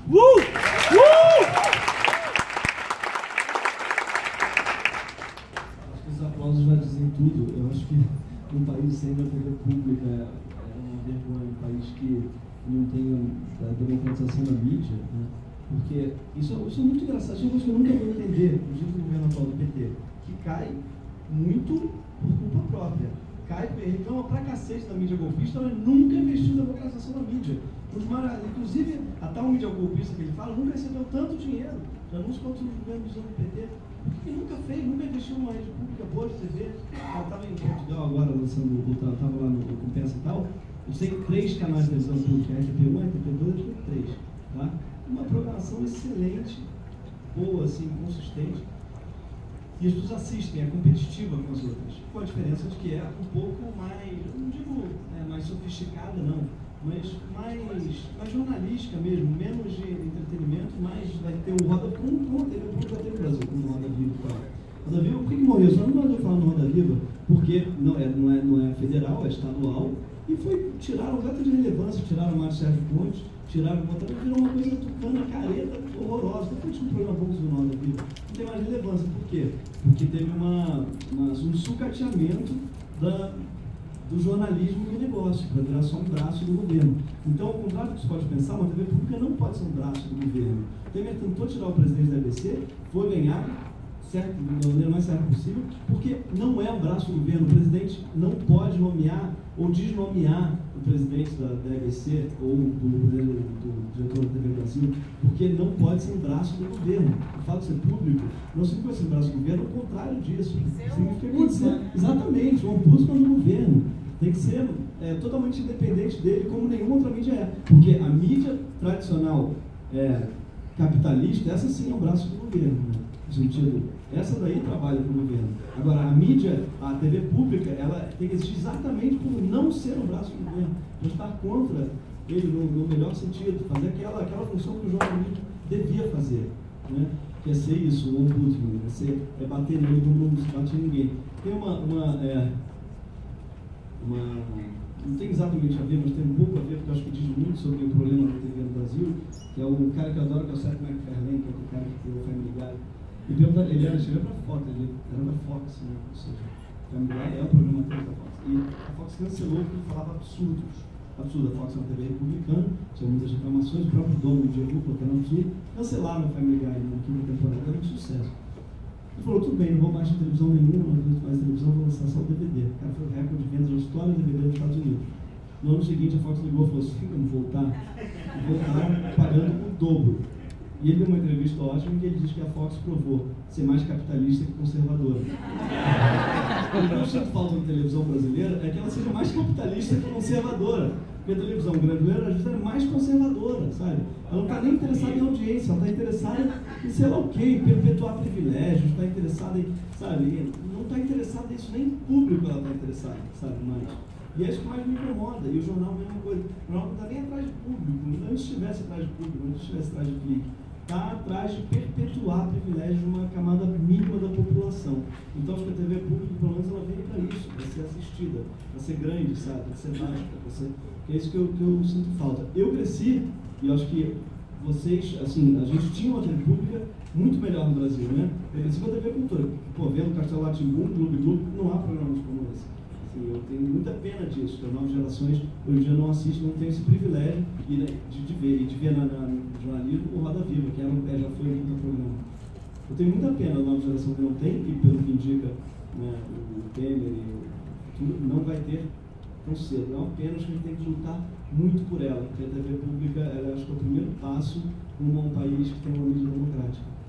Acho que os aplausos já dizem tudo. Eu acho que um país sem a TV pública é uma vergonha, um país que não tem a democratização da mídia, né? Porque isso é muito engraçado, isso é uma coisa que eu nunca vou entender, inclusive no governo atual do PT, que cai muito por culpa própria. Reclama pra cacete da mídia golpista, mas nunca investiu na democratização da mídia. Inclusive, a tal mídia golpista que ele fala nunca recebeu tanto dinheiro de anúncios quanto os governos do PT. Por que nunca fez? Nunca investiu numa rede pública boa de TV? Eu estava em Portugal agora, estava lá no Compensa e tal. Eu sei 3 canais de televisão pública, RTP1, RTP2 e RTP3. Tá? Uma programação excelente, boa, assim, consistente. E as pessoas assistem, é competitiva com as outras. Com a diferença de que é um pouco mais, não digo mais sofisticada, não, mas mais jornalística mesmo, menos de entretenimento, mais vai ter o Roda Viva, como a TV pública vai ter no Brasil, como o Roda Viva e tal. Roda Viva, por que morreu? Só não estou falando Roda Viva, porque não é federal, é estadual, e tiraram o veto de relevância, tiraram o Mário Sérgio Pontes, botaram, virou uma coisa tucana, careta, horrorosa. Depois de um programa pouco do Roda Viva, não tem mais relevância. Por quê? Porque teve um sucateamento do jornalismo e do negócio, para virar só um braço do governo. Então, ao contrário do que você pode pensar, uma TV pública não pode ser um braço do governo. Temer tentou tirar o presidente da ABC, foi ganhar, certo, da maneira mais certa possível, porque não é um braço do governo. O presidente não pode nomear ou desnomear o presidente da ABC ou do diretor da TV Brasil, porque não pode ser um braço do governo. O fato de ser público não significa ser um braço do governo, ao contrário disso. Significa exatamente, um ombudsman do governo. Tem que ser totalmente independente dele, como nenhuma outra mídia é. Porque a mídia tradicional capitalista, essa sim é um braço do governo, né? No sentido, essa daí trabalha para o governo. Agora, a mídia, a TV pública, ela tem que existir exatamente por não ser um braço do governo, por estar contra ele no melhor sentido, fazer aquela função que o jornalismo devia fazer, né? Que é ser isso, o ombudsman, é bater nele como não se bate em ninguém. Tem não tem exatamente a ver, mas tem um pouco a ver, porque eu acho que diz muito sobre o problema da TV no Brasil, que é um cara que eu adoro, que é o Seth MacFarlane, que é o cara que criou o Family Guy. Ele era para Fox, ele era da Fox, né? Ou seja, o Family Guy é o programa da Fox. E a Fox cancelou porque ele falava absurdos. Absurdo, a Fox é uma TV republicana, tinha muitas reclamações, o próprio dono do Diego falou que era um absurdo. Cancelaram o Family Guy na quinta temporada, era um sucesso. Ele falou, tudo bem, não vou mais de televisão nenhuma, não vou mais de televisão, vou lançar só o DVD. O cara foi o recorde de vendas da história do DVD dos Estados Unidos. No ano seguinte, a Fox ligou e falou assim, vamos voltar. E voltaram pagando o dobro. E ele deu uma entrevista ótima em que ele diz que a Fox provou ser mais capitalista que conservadora. O que eu sinto falta na televisão brasileira é que ela seja mais capitalista que conservadora. Porque a televisão brasileira, às vezes, é mais conservadora, sabe? Ela não está nem interessada em audiência, ela está interessada em, sei lá o quê, em perpetuar privilégios, está interessada em, sabe? Não está interessada nisso, nem em público ela está interessada, sabe? Mas, e é isso que mais me incomoda. E o jornal, a mesma coisa. O jornal não está nem atrás de público, antes estivesse atrás de público, antes estivesse atrás de clique. Está atrás de perpetuar privilégios de uma camada mínima da população. Então, acho que a TV pública, pelo menos, ela veio para isso, para ser assistida, para ser grande, sabe? Para ser vasta, para ser... É isso que eu sinto falta. Eu cresci, e eu acho que vocês, assim, a gente tinha uma TV pública muito melhor no Brasil, né? Eu cresci com a TV Cultura. Pô, vendo Castelo Rá-Tim-Bum, Clube, não há programas como esse. Assim, eu tenho muita pena disso, que as novas gerações hoje em dia não assistem, não têm esse privilégio de ver no jornalismo o Roda Viva, que já foi muito programa. Eu tenho muita pena da nova geração que não tem, e pelo que indica, né, o Temer e tudo, não vai ter tão cedo. É uma pena, acho que a gente tem que lutar muito por ela, porque a TV pública, ela acho que é o primeiro passo rumo a um país que tem uma mídia democrática.